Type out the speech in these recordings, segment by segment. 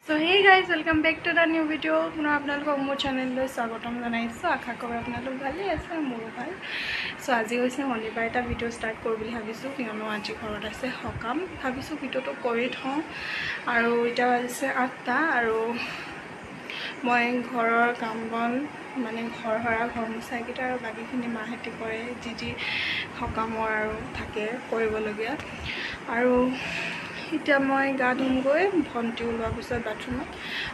So hey guys, welcome back to the new video. पुनः आपनालोक मोर channel লৈ স্বাগতম জনাইছো। আশা কৰো আপোনালোক ভালে আছে, মোৰো ভাল। সো আজি হৈছে শনিবাৰ, এটা ভিডিও স্টাৰ্ট কৰো বুলি ভাবিছো, কিয়নো আজি ঘৰত আছে সকাম। ভাবিছো ভিডিওটো কৰি থওঁ আৰু এটা আছে 8টা আৰু মই ঘৰৰ কাম বন মানে ঘৰ হৰা ঘৰ মুচা কিটা আৰু বাকিখিনি মাহেতি কৰে, যি সকামৰ আৰু থাকে কৰিবলগীয়া। আৰু এতিয়া মই গা ধুমগৈ, ভণ্টি ওলোৱাৰ পিছত বাথৰুমত।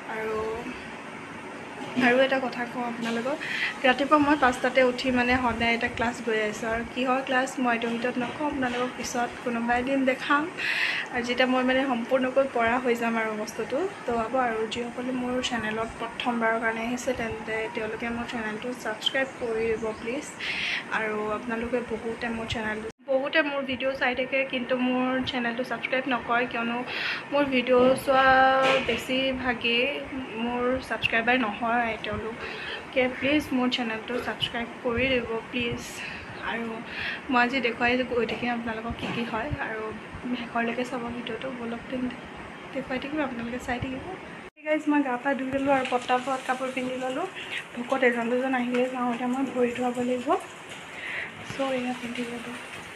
আৰু এটা কথা কওঁ আপোনালোকক, ৰাতিপুৱা মই 5টাতে উঠি মানে সদায় এটা ক্লাছ গৈ আছোঁ। আৰু কিহৰ ক্লাছ মই এইটো ভিতৰত নকওঁ, আপোনালোকক পিছত কোনোবা এদিন দেখাম। আৰু যেতিয়া মই মানে সম্পূৰ্ণকৈ পৰা হৈ যাম আৰু বস্তুটো তো হ'ব। আৰু যিসকলে মোৰ চেনেলত প্ৰথমবাৰৰ কাৰণে আহিছে তেন্তে তেওঁলোকে মোৰ চেনেলটো ছাবস্ক্ৰাইব কৰি দিব প্লিজ। আৰু আপোনালোকে বহুতে মোৰ ভিডিঅ' চাই থাকে কিন্তু মোৰ চেনেলটো ছাবস্ক্ৰাইব নকৰে, কিয়নো মোৰ ভিডিঅ' চোৱা বেছিভাগেই মোৰ ছাবস্ক্ৰাইবাৰ নহয়। তেওঁলোকে প্লিজ মোৰ চেনেলটো ছাবস্ক্ৰাইব কৰি দিব প্লিজ। আৰু মই আজি দেখুৱাই গৈ থাকিম আপোনালোকক কি হয়, আৰু শেষলৈকে চাব ভিডিঅ'টো। বলক দেখুৱাই থাকিম, আপোনালোকে চাই থাকিব। গাইজ মই গা পা ধুই ল'লোঁ আৰু পটাপট কাপোৰ পিন্ধি ল'লোঁ। ভোকত এজন দুজন আহিলে যাওঁ, এতিয়া মই ভৰি ধুৱাব লাগিব। চ' এয়া পিন্ধি ল'লোঁ।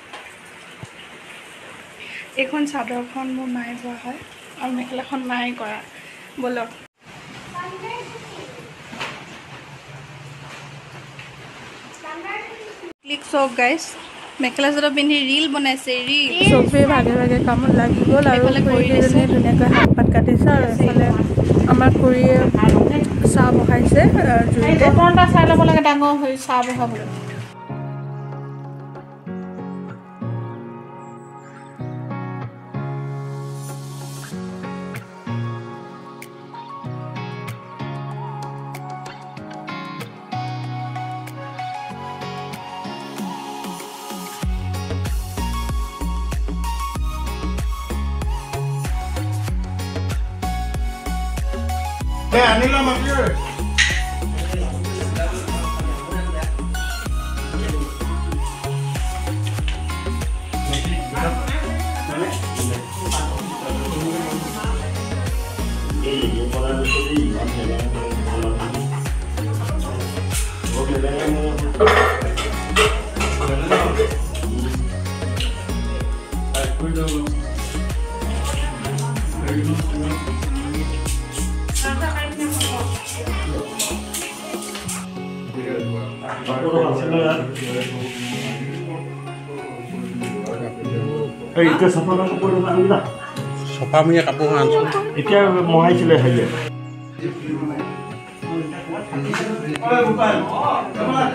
এইখন চাদৰখন মোৰ মায়ে বোৱা হয় আৰু মেখেলাখন মায়ে কৰা। বলক ক্লিক চক গাইজ, মেখেলা চাদৰ পিন্ধি ৰীল বনাইছে। চবেই ভাগে ভাগে কামত লাগি গ'ল আৰু খুৰীকেইজনীয়ে ধুনীয়াকৈ শাক পাত কাটিছে। আৰু এইফালে আমাৰ খুৰীয়ে চাহ বহাইছে জুইতে। চাই ল'ব লাগে ডাঙৰ হৈ চাহ বহাবলৈ। Anila Mafier. Itu sama orang kapur nak kita. Sofa punya kapur langsung. Itu mohai sila saja. Oh bukan. Kamu.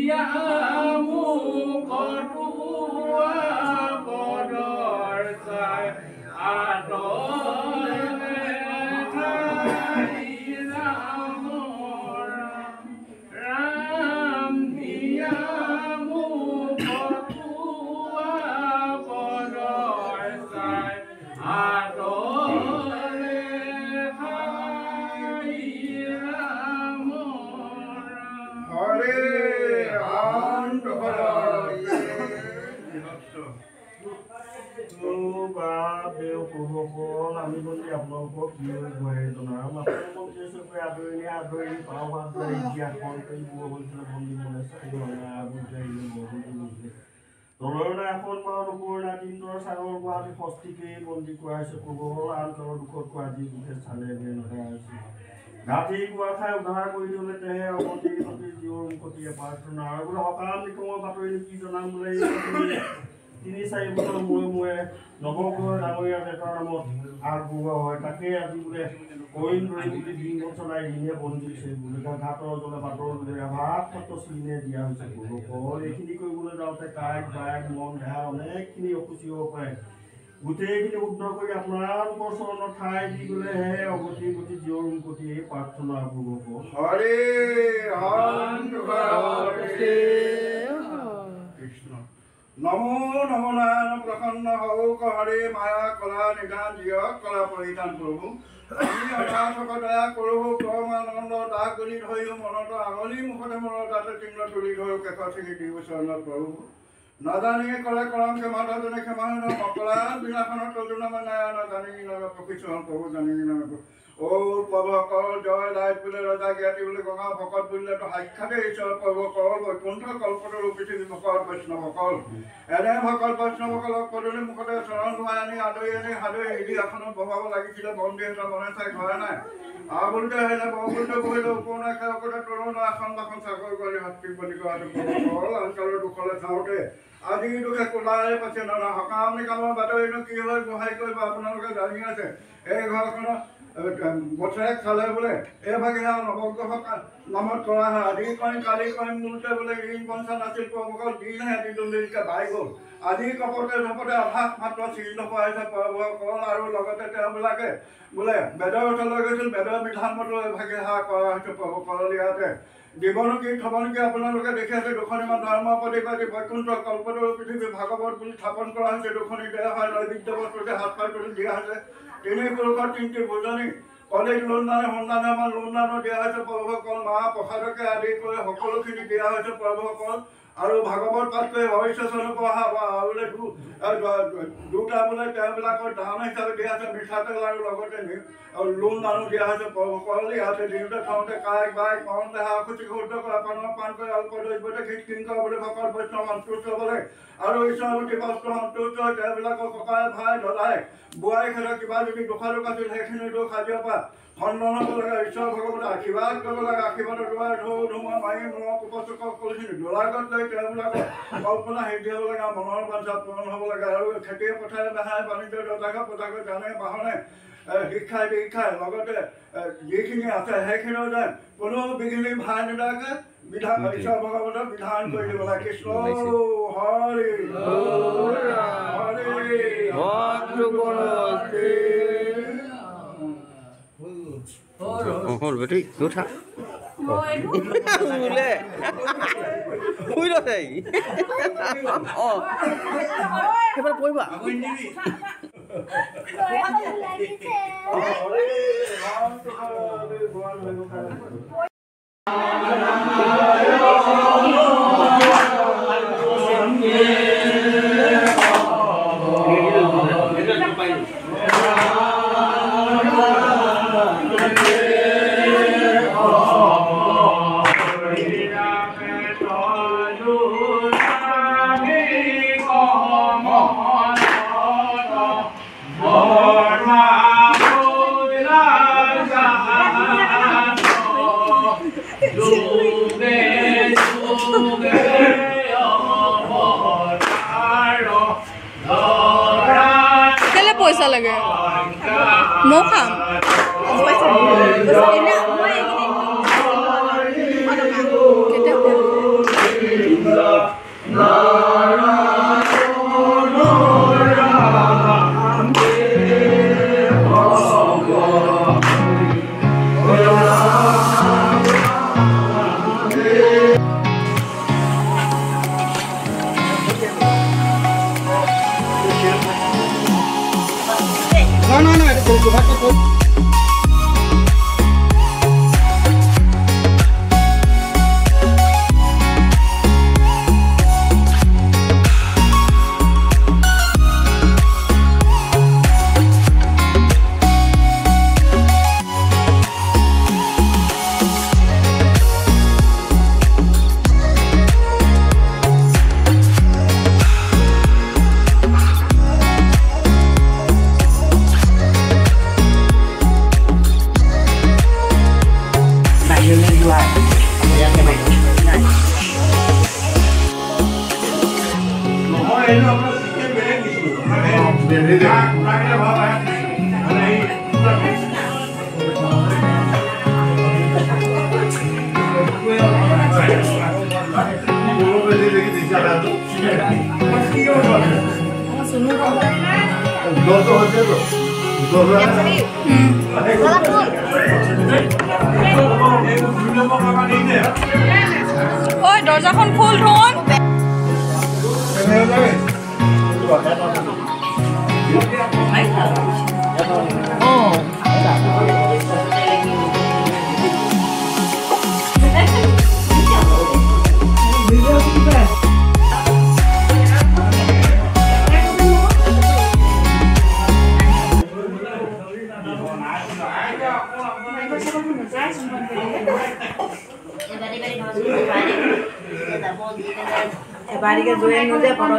গাঁঠি কোৱা ঠাই উদ্ধাৰ কৰি দিবলৈ তেহে অৱতি জীৱন কটিয়ে প্ৰাৰ্থনা আৰু বোলে সকাম নিকমৰ বাতৰি কি জনাম বোলে ৩-৪ বছৰ মূৰে নৱগ্ৰহ ডাঙৰীয়া নেতাৰ নামত আগবঢ়োৱা হয় তাকে আজি বোলে কৰিম বুলি দিন চলাই দিনে বন্দিছে বোলে ঘাটৰ জলে বাটৰ বোলে আভাস মাত্ৰ চিনে দিয়া হৈছে গৰুসকল এইখিনি কৰিবলৈ যাওঁতে কাইক বায়েক মন দেহা অনেকখিনি অসুচি হ'ব পাৰে গোটেইখিনি উদ্ধাৰ কৰি আপোনালোকৰ চৰণৰ ঠাই দি গ'লে হে অগতি গতি জীয়ৰ গতি এই প্ৰাৰ্থনা পূৰ্বক হৰে কৃষ্ণ নমো নমো নাৰায়ণ প্ৰসন্ন হওক হৰে মায়া কলা নিধান জিয়ক কলা পৰিধান প্ৰভু আমি অনাথক দয়া কৰোঁ পৰমানন্দ দাস গণি ধৰিও মনত আগলি মুখতে মনত তাতে চিহ্ন তুলি ধৰো কেশৰ চিঙি দিব চৰণত প্ৰভু নাজানিয়ে কৰে কৰম ক্ষমাজনে ক্ষমা মকলা বিনাশনত তজুন মানে নাজানি নামে প্ৰকৃতিখন প্ৰভু জানি নামে ও প্ৰভুসকল জয় লাইট বোলে ৰজা জ্ঞাতি বুলি গঙা ভকত বুলিলেতো সাক্ষাতে ঈশ্বৰ প্ৰভুসকল বৈকুণ্ঠ কল্পতৰু পৃথিৱী ভকত বৈষ্ণৱসকল এনে ভকত বৈষ্ণৱসকলক পদূলি মুখতে চৰণ ধুৱাই আনি আদৰি আনি সাদৰি হিলি আসনত বহাব লাগিছিলে বন্দী এটা মনে চাই ঘৰে নাই আবুলতে আহিলে বহুলতে বহিলে উপনা খেলকতে তৰুণ আসন বাসন চাকৰি কৰি হাতী বুলি কৰাটো প্ৰভুসকল আনকালৰ দুখলে চাওঁতে আজি দুখে কোলাই পাইছে নানা সকাম নিকামৰ বাতৰিনো কি হয় গোহাৰি কৰিব আপোনালোকে জানি আছে এই ঘৰখনত বছৰেক চালে বোলে এইভাগে নৱগ্ৰহ নামত কৰা হয় আজি কৰিম কালি কৰিম মূলতে বোলে ঋণ পঞ্চা নাছিল প্ৰভুসকল দিনহে এটি দুলিকে বাই গ'ল আজি কপতে ধপতে আভাস মাত্ৰ চিহ্ন পাইছে প্ৰভুসকল আৰু লগতে তেওঁবিলাকে বোলে বেদৰ ওচৰলৈ গৈছিল বেদৰ বিধান মতো এইভাগে কৰা হৈছে প্ৰভুসকল ইয়াতে জীৱনকী থবনকী আপোনালোকে দেখি আছে দুখনিমান ধৰ্ম প্ৰতিবাদী বৈকুণ্ঠ কল্পতৰু পৃথিৱী ভাগৱত বুলি স্থাপন কৰা হৈছে দুখনি দেহ হয় নৈবিদ্য বস্তুতে হাত পাই তুলি দিয়া হৈছে তিনি পুৰুষৰ তিনিটি ভোজনী কলেজ লোনদানে সন্ধানে আমাৰ লোনদানো দিয়া হৈছে প্ৰভুসকল মাহ প্ৰসাদকে আদি কৰি সকলোখিনি দিয়া হৈছে প্ৰভুসকল আৰু ভাগৱত পাঠ কৰি ভৱিষ্যত পঢ়া বোলে দুটা বোলে তেওঁবিলাকৰ দান হিচাপে দিয়া হৈছে মিঠাতেল আৰু লগতে লোন দানো দিয়া হৈছে প্ৰভুসকল ইয়াতে দিওঁতে খাওঁতে কাইক বাইক মন দেহা অসুচি শুদ্ধ কৰা পানৰ পান কৰি অল্প দ্ৰব্যতে খিংকৰ বুলি ভকত বৈষ্ণৱ সন্তুষ্ট হ'বলৈ আৰু ঈশ্বৰমতী বস্ত্ৰ সন্তুষ্ট হৈ তেওঁবিলাকৰ ককাই ভাই দদাই বোৱাৰী ক্ষেত্ৰত কিবা যদি দুখালোক আছিল সেইখিনি দুখ সাজিব পৰা খণ্ডন হ'ব লাগে ঈশ্বৰ ভগৱতে আশীৰ্বাদ কৰিব লাগে আশীৰ্বাদৰ দুৱাৰ ধুমা মাৰি মূৰক উপচক সকলোখিনি দোলাগত লৈ তেওঁবিলাকৰ কল্পনা সিদ্ধি হ'ব লাগে মনৰ বাঞ্ছা পূৰণ হ'ব লাগে আৰু খেতিয়ে পথাৰে বেহাই বাণিজ্য দতাকৈ পতাকৈ জানে বাহনে শিক্ষাই দীক্ষাই লগতে যিখিনি আছে সেইখিনিও যেন কোনো বিঘিনি ভাই নিদাকে বিধান ঈশ্বৰ ভগৱতৰ বিধান কৰি দিব লাগে কৃষ্ণ হৰি হ'ল বেটি উঠা শুই ৰৈ সেইবাৰ পৰিবা পইচা লাগে মই খাম কেতিয়া ঐ দৰ্জাখন খোল ধোন বাড়িকে জয়ে নিয়ে পড়ো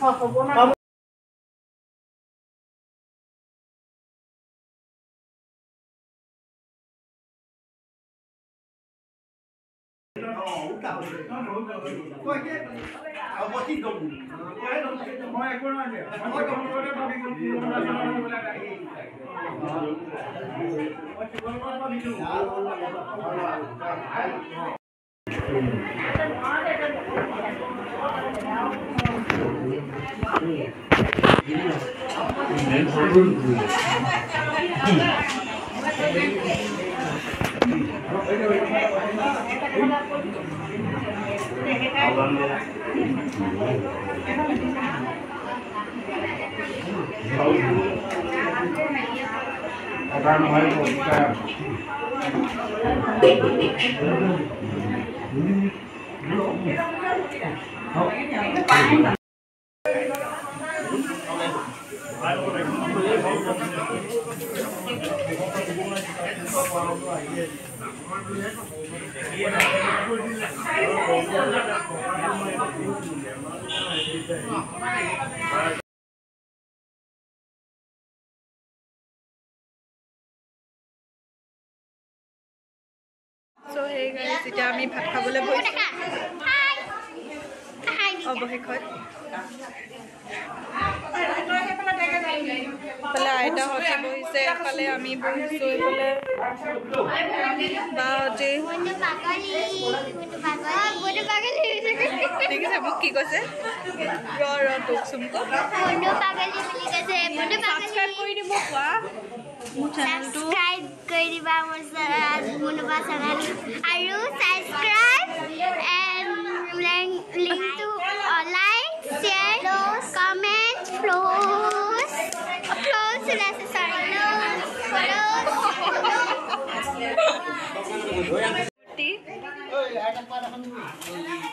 So hey guys, এতিয়া আমি ভাত খাবলৈ বহিছো অৱশেষত এফালে আইতাহঁতে বহিছে এফালে আমি বহিছো এফালে বাহঁতে দেখিছে মোক কি কৈছে ৰ তোক চুমক ছাবস্ক্ৰাইব কৰি দিব কোৱা মোৰ চেনেলটো subscribe কৰি দিবা মোৰ মুনুবা চেনেল আৰু subscribe and link to like share comment close necessary close